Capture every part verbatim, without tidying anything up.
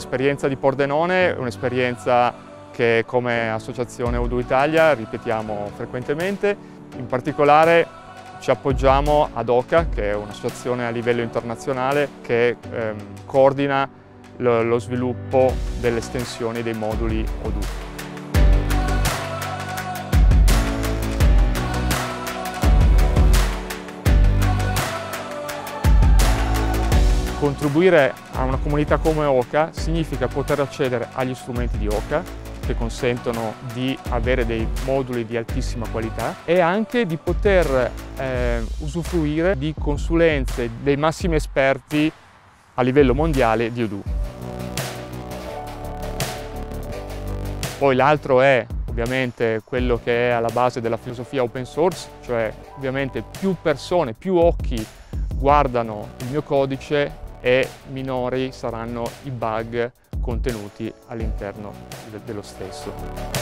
l'esperienza di Pordenone è un'esperienza che come Associazione Odoo Italia ripetiamo frequentemente. In particolare ci appoggiamo ad OCA, che è un'associazione a livello internazionale che ehm, coordina lo, lo sviluppo delle estensioni dei moduli Odoo. Contribuire a una comunità come OCA significa poter accedere agli strumenti di OCA, che consentono di avere dei moduli di altissima qualità, e anche di poter eh, usufruire di consulenze dei massimi esperti a livello mondiale di Odoo. Poi l'altro è ovviamente quello che è alla base della filosofia open source, cioè ovviamente più persone, più occhi guardano il mio codice e minori saranno i bug contenuti all'interno de- dello stesso.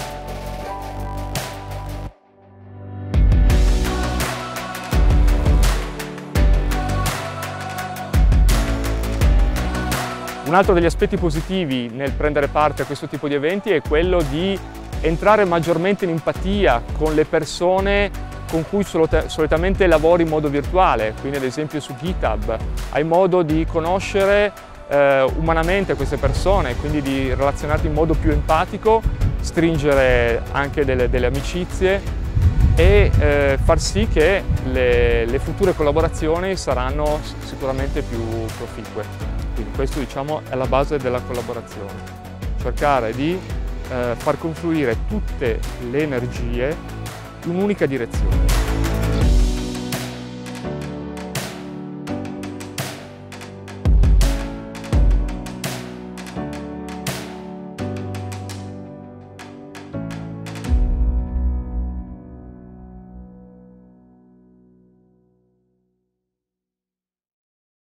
Un altro degli aspetti positivi nel prendere parte a questo tipo di eventi è quello di entrare maggiormente in empatia con le persone con cui solitamente lavori in modo virtuale, quindi ad esempio su GitHub hai modo di conoscere eh, umanamente queste persone, quindi di relazionarti in modo più empatico, stringere anche delle, delle amicizie e eh, far sì che le, le future collaborazioni saranno sicuramente più proficue. Quindi questo, diciamo, è la base della collaborazione, cercare di eh, far confluire tutte le energie in un'unica direzione.